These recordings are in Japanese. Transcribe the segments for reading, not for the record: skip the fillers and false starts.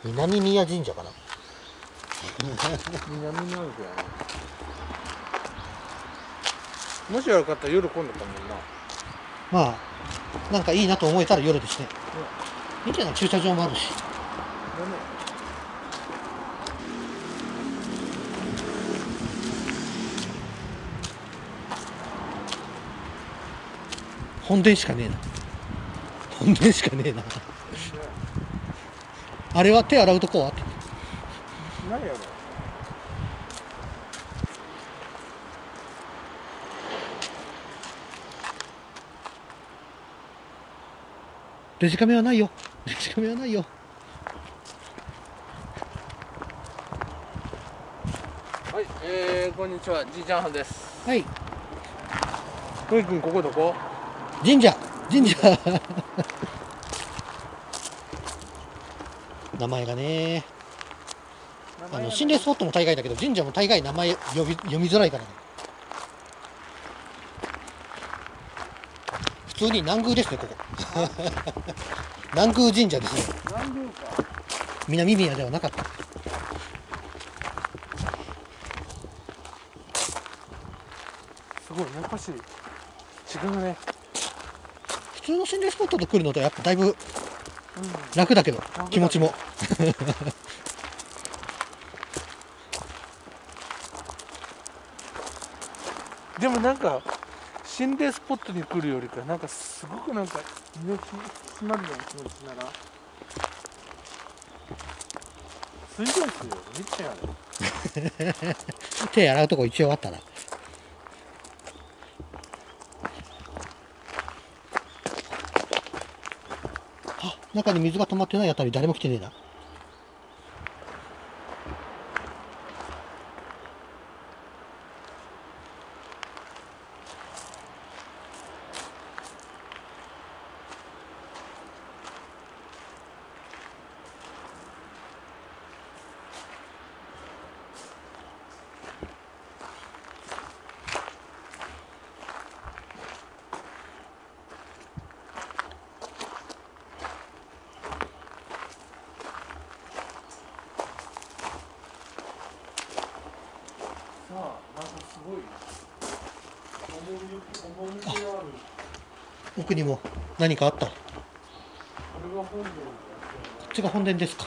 南宮神社かな。 南なんだよね。もしよかったら夜混んだったもんな。 まあなんかいいなと思えたら夜ですね。いいんじゃない、駐車場もあるし。 だね。 本殿しかねえな。本殿しかねえな。あれは手洗うとこは何やろ。 デジカメはないよ。デジカメはないよ。 はい、こんにちは、じいちゃんはんです。 はい。 ふいくん、ここどこ？ 神社名前がね、心霊スポットも大概だけど神社も大概名前読みづらいからね。普通に南宮ですね、ここ。南宮神社ですね。 南宮か。 南宮ではなかった。 すごいやっぱし違うね。 普通の心霊スポットと来るのとやっぱだいぶ楽だけど、気持ちも。 でもなんか心霊スポットに来るよりかなんかすごくなんか身の引き締まるような気持ちだな。水道水よ、めっちゃやる。 手洗うとこ一応あったな。あ、中に水が溜まってないあたり誰も来てねえな。 さあ、なんかすごい趣ある。 奥にも何かあった。ここれが本堂だ。 っちが本殿ですか。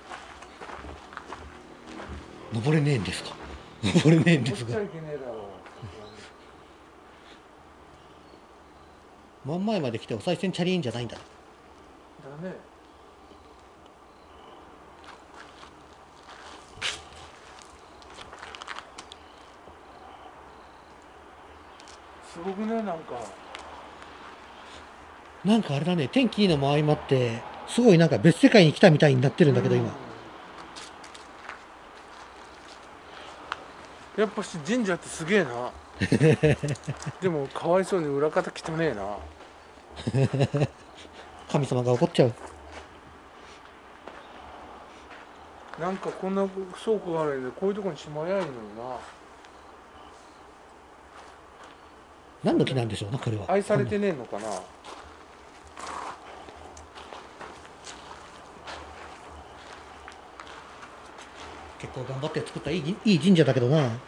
登れねえんですか。登れねえんですが。 登っちゃいけねえだろ真ん前まで来てお賽銭チャリーンじゃないんだ。 う。だね。すごくね、なんか。 なんかあれだね、天気いいのも相まってすごいなんか別世界に来たみたいになってるんだけど今。 やっぱし神社ってすげえな。でもかわいそうに裏方汚ねえな。 神様が怒っちゃう。 なんかこんな倉庫があるんでこういうとこにしまやいいのにな。 何の木なんでしょうな、これは。 愛されてねえのかな。 結構頑張って作ったいい神社だけどな。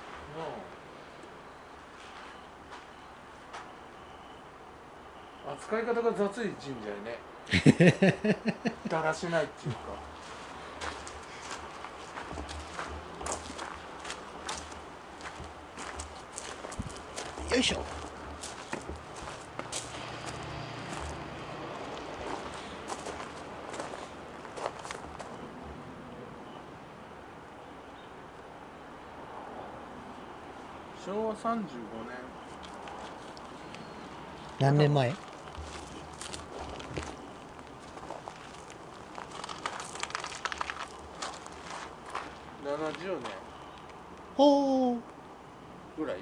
扱い方が雑い神社やね。だらしないっていうか。 よいしょ。 昭和35年。 何年前 70年ほー。 ぐらい。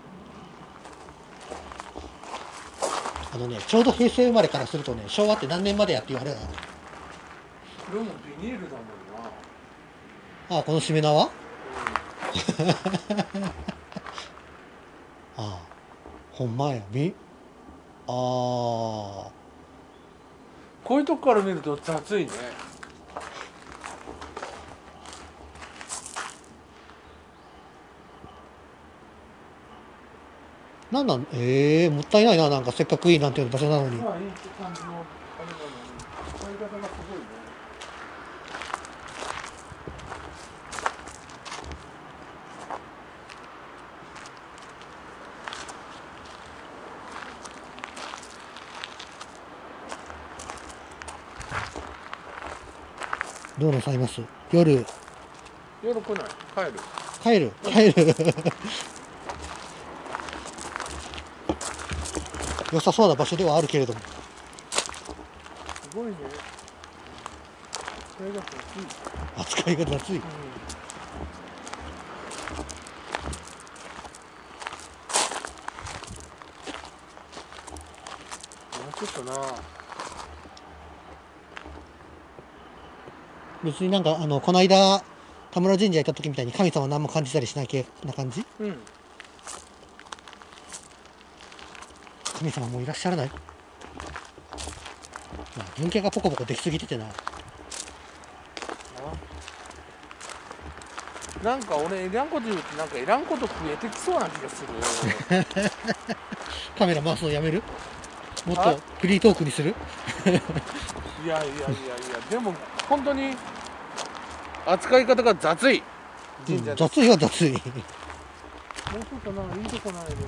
ちょうど平成生まれからするとね、昭和って何年までやって言われるの。 これもビニールだもんな。 ああ、このしめ縄ああ、ほんまや。ああ、 こういうとこから見ると雑いね。 なんなん、もったいないな、なんかせっかくいいなんていう場所なのに。 まあいい感じのあれなのに使い方がすごいね。 どうなさいます？夜、 夜来ない、 帰る。良さそうな場所ではあるけれども。 すごいね。使い方がいい。 扱いが雑い。 ちょっとな。 別になんか、この間、田村神社行った時みたいに神様何も感じたりしない系な感じ？ うん。 神様もういらっしゃらない？まあ、文系がポコポコできすぎててな。 なんか俺いらんこと言うとなんかいらんこと増えてきそうな気がする。 カメラ回すのやめる？もっとフリートークにする？ いやでも本当に扱い方が雑い神社です。 雑いは雑い。 もうちょっとないいとこないでな。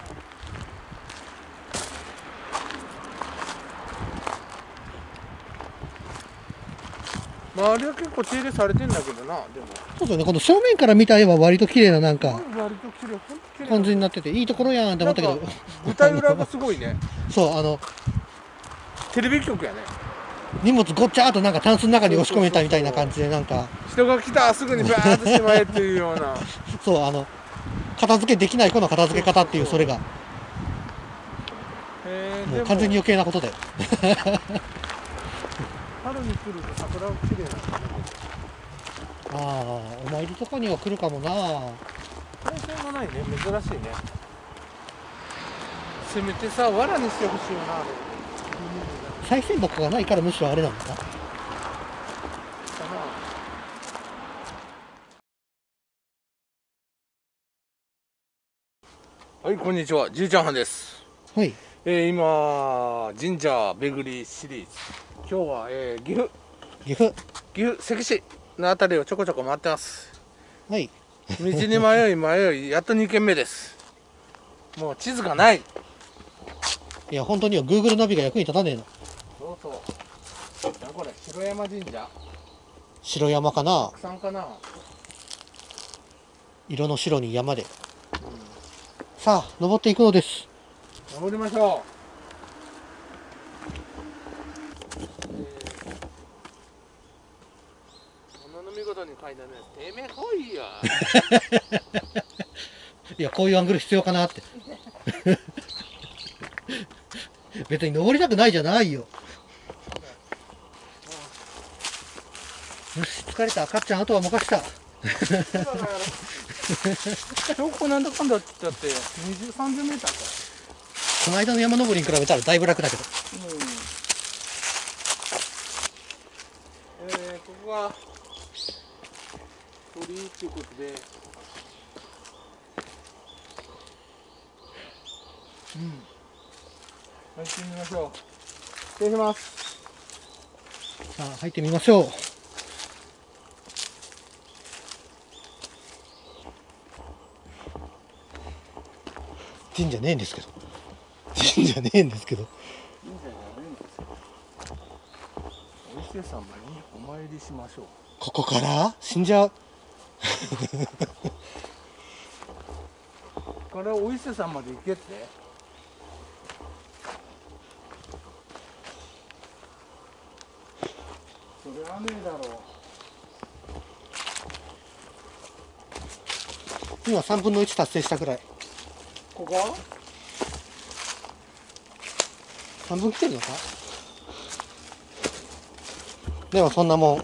周りは結構手入れされてんだけどな。でもそうだね、この正面から見た絵は割と綺麗ななんか割と綺麗、本当綺麗感じになってていいところやんって思ったけど、 舞台裏がすごいね。 そうテレビ局やね。 荷物ごっちゃーとなんかタンスの中に押し込めたみたいな感じでなんか人が来たすぐにバーッとしまえっていうような。 そう片付けできない子の片付け方っていうそれがもう完全に余計なことで春に来ると桜が綺麗なんだね。 ああお参りとかには来るかもな。 対戦がないね、珍しいね。せめてさ、藁にしてほしいよな、あれ。 賽銭箱がないからむしろあれなのか。 かな。はい、こんにちは、じいちゃんはんです。 はい。 今、神社巡りシリーズ。今日は、岐阜関市のあたりをちょこちょこ回ってます。 はい。 道に迷い、やっと2軒目です。もう地図がない。 いや、本当には Google ナビが役に立たねえの。 そうそう。なんこれ、城山神社。 城山かな。 たくさんかな。 色の白に山で。さあ、登っていくのです。 登りましょう。ものの見事に書いたね。てめえ来いよ。 いや、こういうアングル必要かなって。別に登りたくないじゃないよ。よし、疲れた。赤ちゃん、あとは任せた。 標高なんだかんだって言ったって20、30メーターか。 この間の山登りに比べたらだいぶ楽だけど。 ここが鳥居っていうことで、入ってみましょう。失礼します。 さあ、入ってみましょう。神社ねえんですけど。神社ねえんですけど。 神社じゃないんですよ。お伊勢様にお参りしましょう。 ここから死んじゃう。 これお伊勢さんまで行けって。それはねえだろう。 今3分の1達成したくらい。 ここ半分来てるのか。でもそんなもん。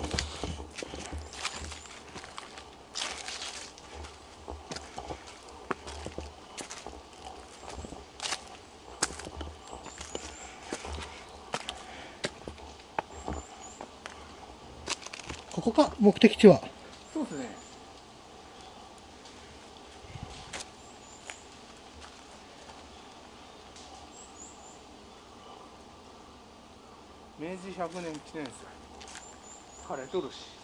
ここか、目的地は。 そうですね。 明治100年記念祭枯れとるし。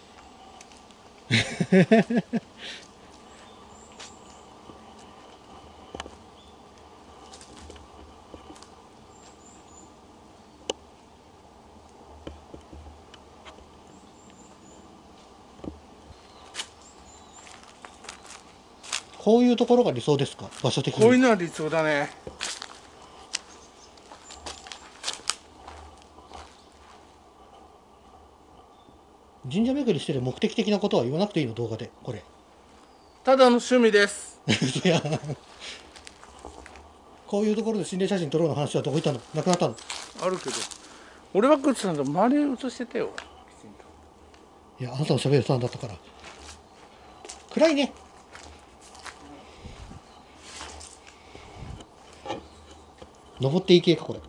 こういうところが理想ですか、場所的に。 こういうのは理想だね。 神社巡りしてる目的的なことは言わなくていいの、動画でこれ。 ただの趣味です。 いや、こういうところで心霊写真撮ろうの話はどこ行ったの、なくなったの。 あるけど、俺ばっかりさんと周り映してたよ。きちんと。 いや、あなたの喋るさんだったから。暗いね。登っていけかこれ。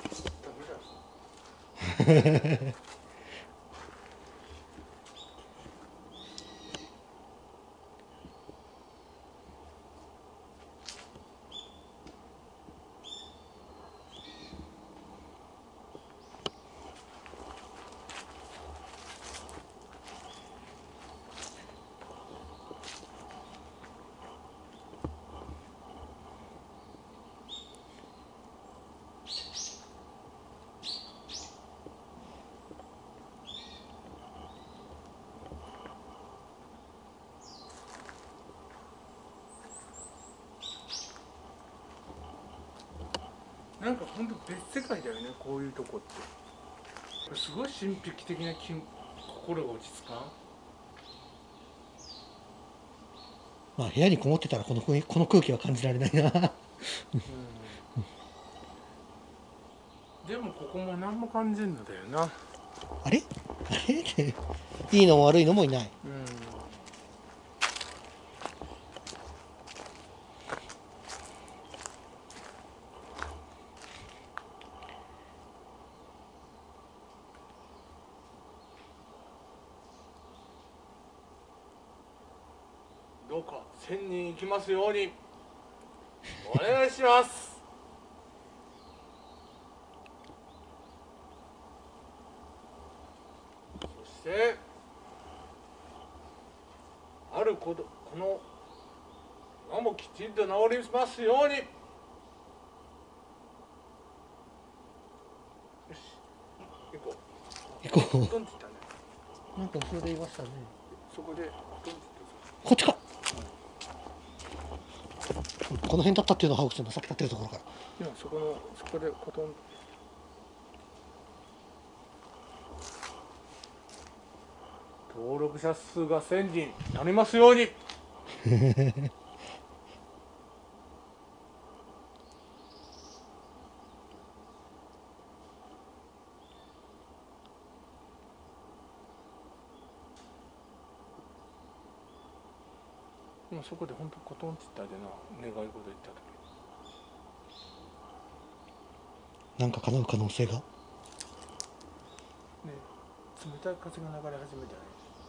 なんか本当別世界だよね、こういうとこって。これすごい神秘的な心が落ち着かん。 まあ部屋にこもってたらこの空気は感じられないな。 でもここも何も感じんのだよな。 あれあれっていいのも悪いのもいない。 どうか1000人行きますようにお願いします。そしてあるこのがもきちんと治りますように。よし行こう。 行こトンって言ったね。 う。なんか後ろで言いましたね。 そこでトンって言った。 こっちか。この辺だったっていうのをハウスのさっき立ってるところから。 今そこでコトン。登録者数が1000人なりますように。今そこで本当コトンって言ったでな、願い事言った時。 なんか叶う可能性が。 ね、冷たい風が流れ始めたね。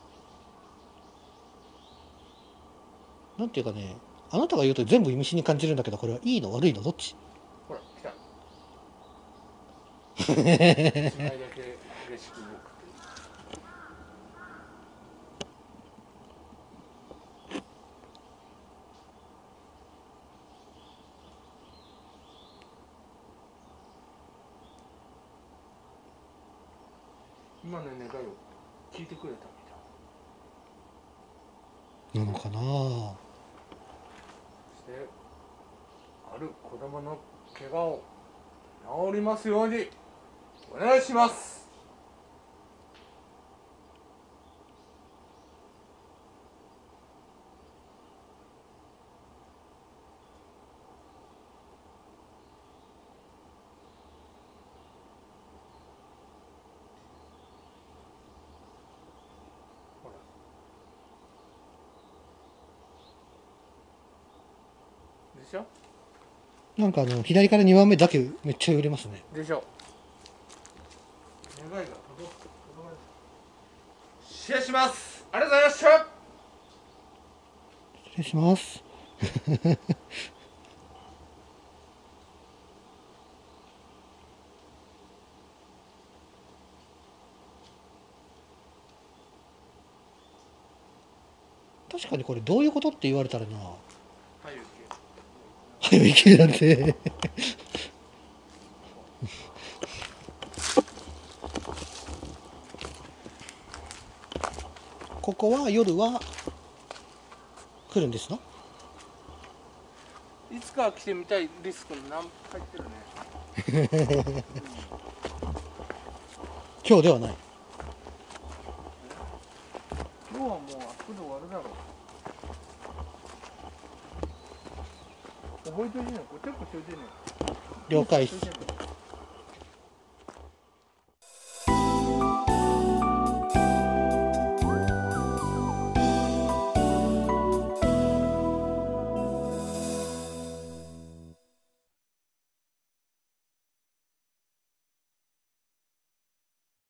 なんていうかね、あなたが言うと全部意味深に感じるんだけど、これはいいの悪いのどっち？ ほら来た。1枚だけ激しく動くっていう。今の願いを聞いてくれたみたいなのかな。 そしてある子供の怪我を治りますようにお願いします。ほらでしょ。 なんか左から2番目だけめっちゃ揺れますね。 でしょ。願いが届く。シェアします。ありがとうございました。 失礼します。 確かにこれどういうことって言われたらな、 はい早いけなんてここは夜は来るんですの？ いつか来てみたいリスクの何入ってるね。 今日ではない。 今日はもうあそこで終わるだろう。覚えといてね、こっちはこっちおいてね。 了解っす。 こっちおいてね